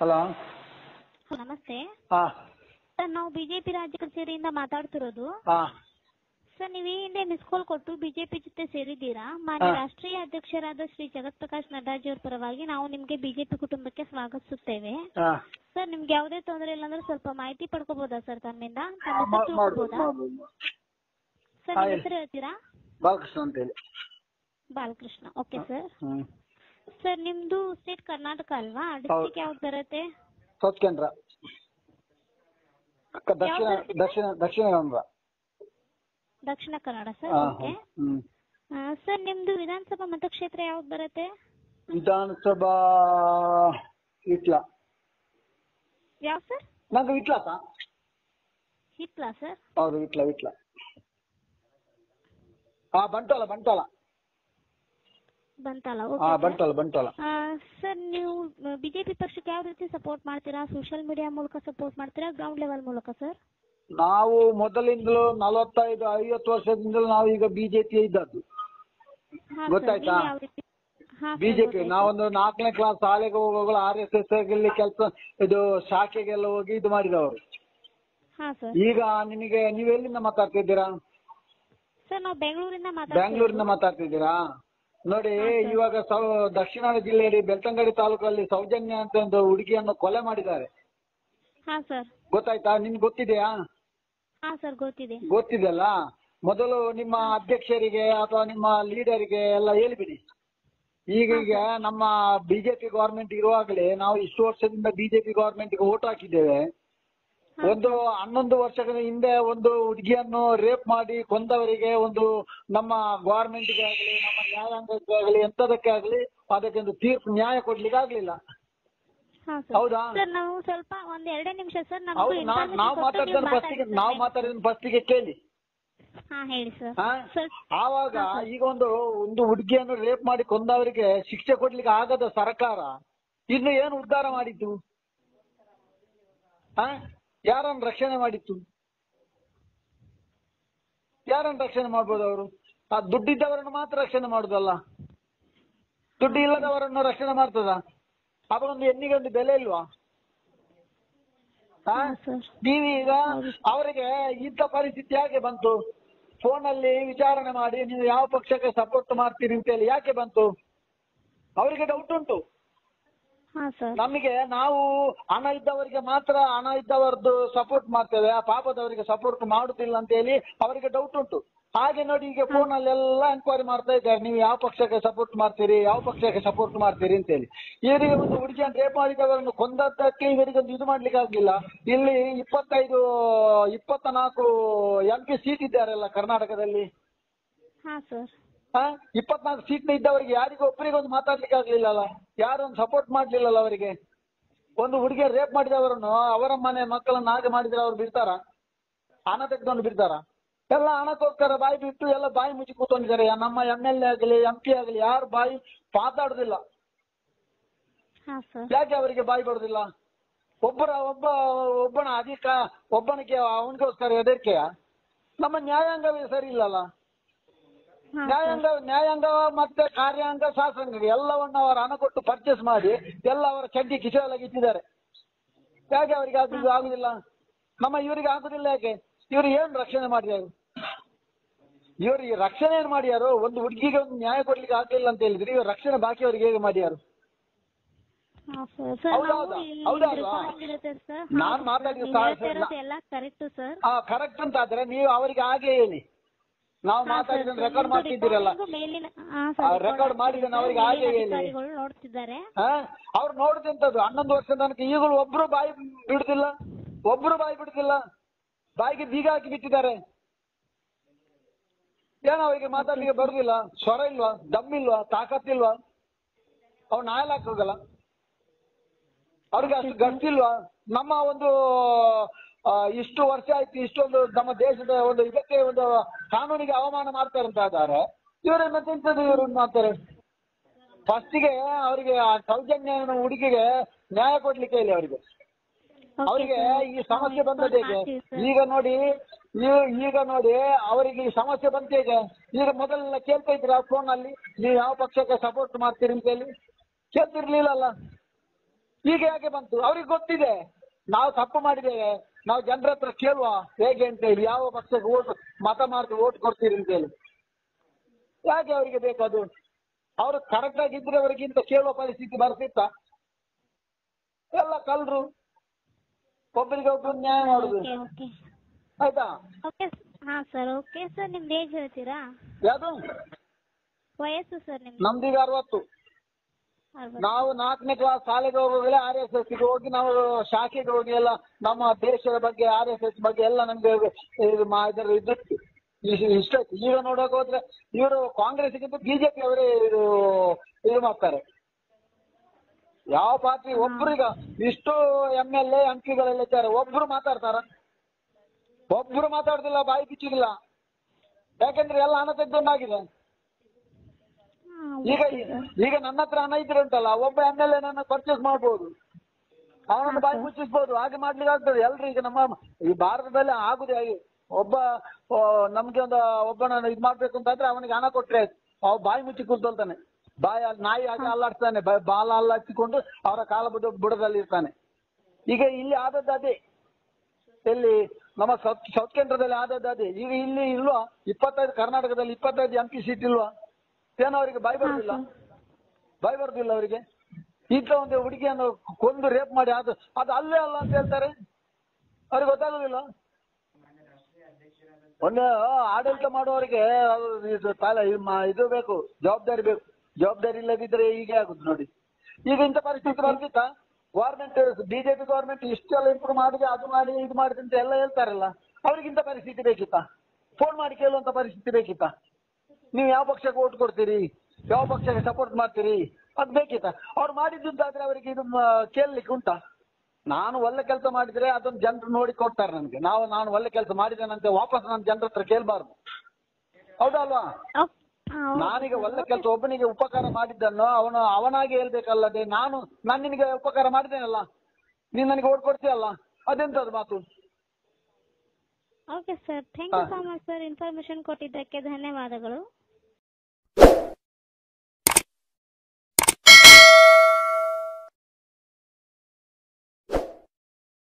Hello ನಮಸ್ತೆ ಹಾ sir, ನಾವು ಬಿಜೆಪಿ ರಾಜ್ಯ ಕಚೇರಿಯಿಂದ ಮಾತಾಡ್ತಿರೋದು. ಹಾ ಸರ್, ನೀವು ಈ ಹಿಂದೆ ಮಿಸ್ ಕಾಲ್ ಕೊಟ್ಟು ಬಿಜೆಪಿ ಜೊತೆ ಸೇರಿದ್ದೀರಾ. ಮಾನ್ಯ ರಾಷ್ಟ್ರೀಯ ಅಧ್ಯಕ್ಷರಾದ ಶ್ರೀ ಜಗತ್ ಪ್ರಕಾಶ್ ನಡ್ಡಾಜಿ ಅವರ ಪರವಾಗಿ ನಾವು ನಿಮಗೆ ಬಿಜೆಪಿ ಕುಟುಂಬಕ್ಕೆ ಸ್ವಾಗತಿಸುತ್ತೇವೆ. ಸರ್, ನಿಮ್ಗೆ ಯಾವುದೇ ತೊಂದರೆ ಇಲ್ಲ ಅಂದ್ರೆ ಸ್ವಲ್ಪ ಮಾಹಿತಿ ಪಡ್ಕೋಬಹುದಾ ಸರ್ ತಮ್ಮಿಂದ? ತಿಳ್ಕೊಬಹುದಾ ಸರ್? ನಿಮ್ಮ ಹೆಸರು ಹೇಳ್ತೀರಾ? ಬಾಲಕೃಷ್ಣ ಅಂತ ಹೇಳಿ. Balakrishna, okay sir. ಸರ್, ನಿಮ್ದು ಸ್ಟೇಟ್ ಕರ್ನಾಟಕ ಅಲ್ವಾ? ಡಿಸ್ಟ್ರಿಕ್ಟ್ ಯಾವ್ದು ಬರುತ್ತೆ? ಸೌತ್ ಕೇಂದ್ರ, Dakshina Kannada. Dakshina Kannada sir. Okay sir, ನಿಮ್ದು ವಿಧಾನಸಭಾ ಮತಕ್ಷೇತ್ರ ಯಾವ್ದು ಬರುತ್ತೆ? ವಿಧಾನಸಭಾ ಇಟ್ಲ. ಯಾವ ಸರ್? ನಂಗೆ ಇಟ್ಲ ಹಿತ್ಲಾ ಸರ್? ಹೌದು, ಇಟ್ಲ. ಬಂಟ್ವಾಳ. ಬಂಟ್ವಾಳ. ಸರ್, ನೀವು ಬಿಜೆಪಿ ಪಕ್ಷಕ್ಕೆ ಯಾವ ರೀತಿ ಸಪೋರ್ಟ್ ಮಾಡ್ತೀರಾ? ಸೋಷಿಯಲ್ ಮೀಡಿಯಾ ಮೂಲಕ ಸಪೋರ್ಟ್ ಮಾಡ್ತೀರಾ, ಗ್ರೌಂಡ್ ಲೆವೆಲ್ ಮೂಲಕ ಸರ್? ನಾವು ಮೊದಲಿಂದಲೂ 45-50 ವರ್ಷದಿಂದಲೂ ನಾವು ಈಗ ಬಿಜೆಪಿ ಇದ್ದದ್ದು, ಗೊತ್ತಾಯ್ತಾ? ಬಿಜೆಪಿ ನಾವೊಂದು 4ನೇ ಕ್ಲಾಸ್ ಶಾಲೆಗೆ ಹೋಗುವಾಗ RSS ಗೆ ಕೆಲಸ, ಇದು ಶಾಖೆಗೆಲ್ಲ ಹೋಗಿ ಇದು ಮಾಡಿದವರು. ಈಗ ನಿಮಗೆ ನೀವು ಎಲ್ಲಿಂದ ಮಾತಾಡ್ತಿದ್ದೀರಾ? ಸರ್, ನಾವು ಬೆಂಗಳೂರಿಂದ ಮಾತಾಡ್ತಿದ್ದೀರಾ? ನೋಡಿ, ಇವಾಗ ದಕ್ಷಿಣ ಜಿಲ್ಲೆಯಲ್ಲಿ ಬೆಳ್ತಂಗಡಿ ತಾಲೂಕಲ್ಲಿ ಸೌಜನ್ಯ ಅಂತ ಒಂದು ಹುಡುಗಿಯನ್ನು ಕೊಲೆ ಮಾಡಿದ್ದಾರೆ. ಗೊತ್ತಾಯ್ತಾ? ನಿಮ್ಗೆ ಗೊತ್ತಿದೆಯಾ? ಗೊತ್ತಿದೆಯಲ್ಲ. ಮೊದಲು ನಿಮ್ಮ ಅಧ್ಯಕ್ಷರಿಗೆ ಅಥವಾ ನಿಮ್ಮ ಲೀಡರಿಗೆ ಎಲ್ಲ ಹೇಳಿಬಿಡಿ. ಈಗ ನಮ್ಮ ಬಿಜೆಪಿ ಗವರ್ಮೆಂಟ್ ಇರುವಾಗಲೇ ನಾವು ಇಷ್ಟು ವರ್ಷದಿಂದ ಬಿಜೆಪಿ ಗವರ್ಮೆಂಟ್ಗೆ ವೋಟ್ ಹಾಕಿದ್ದೇವೆ. 11 ವರ್ಷಗಳ ಹಿಂದೆ ಒಂದು ಹುಡುಗಿಯನ್ನು ರೇಪ್ ಮಾಡಿ ಕೊಂದವರಿಗೆ ಒಂದು ನಮ್ಮ ಗವರ್ಮೆಂಟ್ಗೆ ಆಗಲಿ ನಮ್ಮ ನ್ಯಾಯಾಂಗಕ್ಕೆ ಆಗಲಿ ಎಂತದಕ್ಕೆ ಆಗಲಿ ಅದಕ್ಕೊಂದು ತೀರ್ಪು ನ್ಯಾಯ ಕೊಡ್ಲಿಕ್ಕೆ ಆಗ್ಲಿಲ್ಲ. ಹೌದಾ? ನಾವು ಸ್ವಲ್ಪ ಒಂದ್ 2 ನಿಮಿಷ ಸರ್. ನಾವು ಮಾತಾಡಿದ ಫಸ್ಟಿಗೆ ಕೇಳಿ. ಹೇಳಿ ಸರ್. ಆವಾಗ ಈಗ ಒಂದು ಹುಡುಗಿಯನ್ನು ರೇಪ್ ಮಾಡಿ ಕೊಂದವರಿಗೆ ಶಿಕ್ಷೆ ಕೊಡ್ಲಿಕ್ಕೆ ಆಗದ ಸರ್ಕಾರ ಇನ್ನು ಏನು ಉದ್ಧಾರ ಮಾಡಿತ್ತು? ಯಾರನ್ನು ರಕ್ಷಣೆ ಮಾಡಿತ್ತು? ಯಾರನ್ನು ರಕ್ಷಣೆ ಮಾಡ್ಬೋದು ಅವರು? ದುಡ್ಡಿದ್ದವರನ್ನು ಮಾತ್ರ ರಕ್ಷಣೆ ಮಾಡುದಲ್ಲ, ದುಡ್ಡು ಇಲ್ಲದವರನ್ನು ರಕ್ಷಣೆ ಮಾಡ್ತದ? ಅವರೊಂದು ಹೆಣ್ಣಿಗೆ ಒಂದು ಬೆಲೆ ಇಲ್ವಾ? ನೀವೀಗ ಅವರಿಗೆ ಇಂಥ ಪರಿಸ್ಥಿತಿ ಯಾಕೆ ಬಂತು? ಫೋನಲ್ಲಿ ವಿಚಾರಣೆ ಮಾಡಿ ನೀವು ಯಾವ ಪಕ್ಷಕ್ಕೆ ಸಪೋರ್ಟ್ ಮಾಡ್ತೀರಿ ಅಂತೇಳಿ ಯಾಕೆ ಬಂತು? ಅವರಿಗೆ ಡೌಟ್ ಉಂಟು. ನಮಗೆ ನಾವು ಹಣ ಇದ್ದವರಿಗೆ ಮಾತ್ರ ಹಣ ಇದ್ದವರದ್ದು ಸಪೋರ್ಟ್ ಮಾಡ್ತೇವೆ, ಆ ಪಾಪದವರಿಗೆ ಸಪೋರ್ಟ್ ಮಾಡುದಿಲ್ಲ ಅಂತ ಹೇಳಿ ಅವರಿಗೆ ಡೌಟ್ ಉಂಟು. ಹಾಗೆ ನೋಡಿ, ಈಗ ಫೋನಲ್ಲೆಲ್ಲ ಎನ್ಕ್ವೈರಿ ಮಾಡ್ತಾ ಇದ್ದಾರೆ, ನೀವು ಯಾವ ಪಕ್ಷಕ್ಕೆ ಸಪೋರ್ಟ್ ಮಾಡ್ತೀರಿ, ಯಾವ ಪಕ್ಷಕ್ಕೆ ಸಪೋರ್ಟ್ ಮಾಡ್ತೀರಿ ಅಂತೇಳಿ. ಇವರಿಗೆ ಒಂದು ಹುಡುಗಿಯನ್ನು ರೇಪ್ ಮಾಡಿದವರನ್ನು ಕೊಂದದ್ದಕ್ಕೆ ಇವರಿಗೊಂದು ಇದು ಮಾಡ್ಲಿಕ್ಕೆ ಆಗ್ಲಿಲ್ಲ. ಇಲ್ಲಿ 24 MP ಸೀಟ್ ಇದ್ದಾರಲ್ಲ ಕರ್ನಾಟಕದಲ್ಲಿ. 24 ಸೀಟ್ ಇದ್ದವರಿಗೆ ಯಾರಿಗೂ ಒಬ್ಬರಿಗೊಂದು ಮಾತಾಡ್ಲಿಕ್ಕೆ ಆಗ್ಲಿಲ್ಲಲ್ಲ, ಯಾರೊಂದು ಸಪೋರ್ಟ್ ಮಾಡ್ಲಿಲ್ಲಲ್ಲ ಅವರಿಗೆ. ಒಂದು ಹುಡುಗಿಯ ರೇಪ್ ಮಾಡಿದವರನ್ನು ಅವರ ಮನೆ ಮಕ್ಕಳನ್ನು ಹಾಗೆ ಮಾಡಿದ್ರೆ ಅವ್ರು ಬಿಡ್ತಾರ? ಹಣ ತೆಗೆದುಕೊಂಡು ಬಿಡ್ತಾರ? ಎಲ್ಲ ಹಣಕ್ಕೋಸ್ಕರ ಬಾಯಿ ಬಿಟ್ಟು ಎಲ್ಲ ಬಾಯಿ ಮುಚ್ಚಿ ಕೂತ್ಕೊಂಡಿದ್ದಾರೆ. ನಮ್ಮ MLA ಆಗಲಿ MP ಆಗಲಿ ಯಾರು ಬಾಯಿ ಮಾತಾಡುದಿಲ್ಲ. ಯಾಕೆ ಅವರಿಗೆ ಬಾಯಿ ಬರುದಿಲ್ಲ? ಒಬ್ಬನಿಗೆ ಅವನಿಗೋಸ್ಕರ ಹೆದರಿಕೆಯ? ನಮ್ಮ ನ್ಯಾಯಾಂಗವೇ ಸರಿ ಇಲ್ಲಲ್ಲ. ನ್ಯಾಯಾಂಗ ಮತ್ತೆ ಕಾರ್ಯಾಂಗ ಶಾಸನಾಂಗ ಎಲ್ಲವನ್ನ ಅವರು ಹಣ ಕೊಟ್ಟು ಪರ್ಚೇಸ್ ಮಾಡಿ ಎಲ್ಲ ಅವರ ಚಡ್ಡಿ ಕಿಸೆಯೊಳಗೆ ಇಟ್ಟಿದ್ದಾರೆ. ಯಾಕೆ ಅವರಿಗೆ ಆಗುದಿಲ್ಲ? ನಮ್ಮ ಇವರಿಗೆ ಆಗುದಿಲ್ಲ ಯಾಕೆ? ಇವರು ಏನು ರಕ್ಷಣೆ ಮಾಡಿದಾರು? ಇವರು ಈ ರಕ್ಷಣೆ ಏನು ಮಾಡ್ಯಾರು? ಒಂದು ಹುಡುಗಿಗೆ ಒಂದು ನ್ಯಾಯ ಕೊಡ್ಲಿಕ್ಕೆ ಆಗ್ಲಿಲ್ಲ ಅಂತ ಹೇಳಿದ್ರೆ ಇವರು ರಕ್ಷಣೆ ಬಾಕಿಯವರಿಗೆ ಹೇಗೆ ಮಾಡ್ಯಾರು? ನಾನು ಮಾತಾಡಿದ ಕರೆಕ್ಟ್ ಅಂತ ಆದ್ರೆ ನೀವು ಅವರಿಗೆ ಹಾಗೆ ಹೇಳಿ. ನಾವು ಮಾತಾಡಿದ ರೆಕಾರ್ಡ್ ಮಾಡ್ತಿದ್ದೀರಲ್ಲ, ರೆಕಾರ್ಡ್ ಮಾಡಿದ ಅವರಿಗೆ ಹಾಗೆ ಹೇಳಿ. ಅವ್ರು ನೋಡುದಂತದ್ದು 11 ವರ್ಷದ ತನಕ ಈಗಲೂ ಒಬ್ರು ಬಾಯಿ ಬಿಡುದಿಲ್ಲ. ಬಾಯಿಗೆ ಬೀಗ ಹಾಕಿ ಬಿಟ್ಟಿದ್ದಾರೆ. ಏನೋ ಅವರಿಗೆ ಮಾತಾಡ್ಲಿಕ್ಕೆ ಬರುದಿಲ್ಲ? ಸ್ವರ ಇಲ್ವಾ? ದಮ್ಮಿಲ್ವಾ? ತಾಕತ್ತಿಲ್ವಾ? ಅವ್ರು ನ್ಯಾಯಾಲಯಕ್ಕೆ ಹೋಗಲ್ಲ? ಅವ್ರಿಗೆ ಅಷ್ಟು ಗಟ್ಟಿಲ್ವಾ? ನಮ್ಮ ಒಂದು ಇಷ್ಟು ವರ್ಷ ಆಯ್ತು, ಇಷ್ಟೊಂದು ನಮ್ಮ ದೇಶದ ಒಂದು ಇದಕ್ಕೆ ಒಂದು ಕಾನೂನಿಗೆ ಅವಮಾನ ಮಾಡ್ತಾರೆ ಅಂತ ಆದ್ರೆ ಇವರು ಮತ್ತೆಂತದ್ದು ಇವರು ಮಾಡ್ತಾರೆ? ಫಸ್ಟಿಗೆ ಅವರಿಗೆ ಸೌಜನ್ಯ ಹುಡುಗಿಗೆ ನ್ಯಾಯ ಕೊಡ್ಲಿಕ್ಕೆ ಹೇಳಿ ಅವರಿಗೆ ಈ ಸಮಸ್ಯೆ ಬಂದದ್ದು ಹೇಗೆ? ಈಗ ನೋಡಿ ಅವರಿಗೆ ಈ ಸಮಸ್ಯೆ ಬಂತ ಹೇಗೆ? ಈಗ ಮೊದಲೆಲ್ಲ ಕೇಳ್ತಾ ಇದ್ರ ಫೋನ್ ಅಲ್ಲಿ ನೀವು ಯಾವ ಪಕ್ಷಕ್ಕೆ ಸಪೋರ್ಟ್ ಮಾಡ್ತೀರಿ ಅಂತ ಹೇಳಿ? ಕೇಳ್ತಿರ್ಲಿಲ್ಲಲ್ಲ. ಈಗ ಯಾಕೆ ಬಂತು? ಅವ್ರಿಗೆ ಗೊತ್ತಿದೆ ನಾವು ತಪ್ಪು ಮಾಡಿದ್ದೇವೆ, ನಾವು ಜನರ ಹತ್ರ ಕೇಳುವ ಹೇಗೆ ಅಂತ ಹೇಳಿ, ಯಾವ ಪಕ್ಷಕ್ಕೆ ಮತ ಮಾಡ್ತೀವಿ, ಓಟ್ ಕೊಡ್ತೀರಿ ಅಂತ ಹೇಳಿ. ಯಾಕೆ ಅವರಿಗೆ ಬೇಕು ಅದು? ಅವರು ಕರೆಕ್ಟ್ ಆಗಿದ್ರೆ ಅವರಿಗಿಂತ ಕೇಳುವ ಪರಿಸ್ಥಿತಿ ಬರ್ತಿತ್ತ? ಎಲ್ಲ ಕಲ್ರು, ಒಬ್ಬರಿಗೆ ಒಬ್ಬರು ನ್ಯಾಯ ಮಾಡುದು. ಆಯ್ತಾ? ಹಾ ಸರ್. ಓಕೆ ಸರ್, ನಿಮ್ದು ಏಜ್ ಹೇಳ್ತೀರಾ? ಯಾವುದು ವಯಸ್ಸು ಸರ್ ನಿಮ್ದು? ನಮ್ದೀಗ 60. ನಾವು 4ನೇ ಕ್ಲಾಸ್ ಶಾಲೆಗೆ ಹೋಗುವಾಗಲೇ RSS ಗೆ ಹೋಗಿ ನಾವು ಶಾಖೆಗೆ ಹೋಗಿ ಎಲ್ಲ ನಮ್ಮ ದೇಶದ ಬಗ್ಗೆ RSS ಬಗ್ಗೆ ಎಲ್ಲ ನಮ್ಗೆ ಇದಿತ್ತು, ಇಷ್ಟ ಆಯ್ತು. ಈಗ ನೋಡೋಕೆ ಹೋದ್ರೆ ಇವರು ಕಾಂಗ್ರೆಸ್ಗಿಂತ BJP ಅವರೇ ಇದು ಮಾಡ್ತಾರೆ. ಯಾವ ಪಾರ್ಟಿ ಒಬ್ರೀಗ ಇಷ್ಟು MLA MP ಇದ್ದಾರೆ, ಒಬ್ರು ಮಾತಾಡ್ತಾರ? ಒಬ್ರು ಮಾತಾಡುದಿಲ್ಲ, ಬಾಯಿ ಬಿಚ್ಚುದಿಲ್ಲ. ಯಾಕಂದ್ರೆ ಎಲ್ಲ ಹಣ ತೆಗೆದೊಂದಾಗಿದೆ. ಈಗ ನನ್ನ ಹತ್ರ ಹಣ ಇದ್ರೆ ಉಂಟಲ್ಲ, ಒಬ್ಬ MLA ನನ್ನ ಪರ್ಚೇಸ್ ಮಾಡ್ಬೋದು, ಅವನನ್ನು ಬಾಯಿ ಮುಚ್ಚಿಸ್ಬೋದು. ಹಾಗೆ ಮಾಡ್ಲಿಕ್ಕೆ ಆಗ್ತದೆ. ಎಲ್ರು ಈಗ ನಮ್ಮ ಈ ಭಾರತದಲ್ಲಿ ಆಗುದೇ ಹಾಗೆ. ನಮ್ಗೆ ಒಬ್ಬನ ಇದು ಮಾಡ್ಬೇಕು ಅಂತಾದ್ರೆ ಅವನಿಗೆ ಹಣ ಕೊಟ್ರೆ ಆಯ್ತು, ಅವ್ ಬಾಯಿ ಮುಚ್ಚಿ ಕೂತ್ಕೊಳ್ತಾನೆ. ನಾಯಿ ಹಾಗೆ ಅಲ್ಲಾಡ್ತಾನೆ, ಬಾಲ ಅಲ್ಲಾಚಿಕೊಂಡು ಅವರ ಕಾಲ ಬುಡದಲ್ಲಿ ಇರ್ತಾನೆ. ಈಗ ಇಲ್ಲಿ ಆದದ್ದು ಅದೇ, ಎಲ್ಲಿ ನಮ್ಮ ಸೌತ್ ಕೇಂದ್ರದಲ್ಲಿ ಆದದ್ದು ಅದೇ. ಈಗ ಇಲ್ಲಿ ಇಲ್ವಾ 25 ಕರ್ನಾಟಕದಲ್ಲಿ 25 MP ಸೀಟ್ ಇಲ್ವಾ? ಏನೋ ಅವರಿಗೆ ಬಾಯಿ ಬರುದಿಲ್ಲ ಅವರಿಗೆ. ಇಂಥ ಒಂದು ಹುಡುಗಿಯನ್ನು ಕೊಂದು ರೇಪ್ ಮಾಡಿ ಅದು ಅಲ್ಲೇ ಅಲ್ಲ ಅಂತ ಹೇಳ್ತಾರೆ, ಅವ್ರಿಗೆ ಗೊತ್ತಾಗೋದಿಲ್ಲ. ಒಂದು ಆಡಳಿತ ಮಾಡುವವರಿಗೆ ಇದು ಬೇಕು, ಜವಾಬ್ದಾರಿ ಬೇಕು. ಜವಾಬ್ದಾರಿ ಇಲ್ಲದಿದ್ರೆ ಹೀಗೆ ಆಗುದು ನೋಡಿ. ಈಗ ಇಂಥ ಪರಿಸ್ಥಿತಿ ಬರ್ತಿತ್ತಾ? ಗೌರ್ಮೆಂಟ್ BJP ಗೌರ್ಮೆಂಟ್ ಇಷ್ಟೆಲ್ಲ ಇಂಪ್ರೂವ್ ಮಾಡಿದೆ, ಅದು ಮಾಡಿ ಇದು ಮಾಡಿದೆ ಅಂತ ಎಲ್ಲ ಹೇಳ್ತಾರಲ್ಲ, ಅವ್ರಿಗಿಂತ ಪರಿಸ್ಥಿತಿ ಬೇಕಿತ್ತಾ? ಫೋನ್ ಮಾಡಿ ಕೇಳುವಂತ ಪರಿಸ್ಥಿತಿ ಬೇಕಿತ್ತಾ? ನೀವು ಯಾವ ಪಕ್ಷಕ್ಕೆ ಓಟ್ ಕೊಡ್ತೀರಿ, ಯಾವ ಪಕ್ಷಕ್ಕೆ ಸಪೋರ್ಟ್ ಮಾಡ್ತೀರಿ, ಅದು ಬೇಕಿತ್ತಾ? ಅವ್ರು ಮಾಡಿದ್ದಂತಾದ್ರೆ ಅವರಿಗೆ ಇದು ಕೇಳಲಿಕ್ಕೆ ಉಂಟಾ? ನಾನು ಒಳ್ಳೆ ಕೆಲಸ ಮಾಡಿದ್ರೆ ಅದನ್ನು ಜನರು ನೋಡಿ ಕೊಡ್ತಾರೆ ನನಗೆ. ನಾನು ಒಳ್ಳೆ ಕೆಲಸ ಮಾಡಿದ್ದೇನಂತೆ ವಾಪಸ್ ನಾನು ಜನರ ಹತ್ರ ಕೇಳಬಾರ್ದು, ಹೌದಲ್ವಾ? ನಾನೀಗ ಒಳ್ಳೆ ಕೆಲಸ ಒಬ್ಬನಿಗೆ ಉಪಕಾರ ಮಾಡಿದ್ದನ್ನು ಅವನಾಗೆ ಹೇಳ್ಬೇಕಲ್ಲದೆ ನಾನು ನಿನಗೆ ಉಪಕಾರ ಮಾಡಿದ್ದೇನಲ್ಲ, ನೀನು ನನಗೆ ಓಟ್ ಕೊಡ್ತೀಯಲ್ಲ, ಅದೆಂತದ್ದು ಮಾತು? Okay sir, thank you so much sir. Information ಕೊಟ್ಟಿದ್ದಕ್ಕೆ ಧನ್ಯವಾದಗಳು.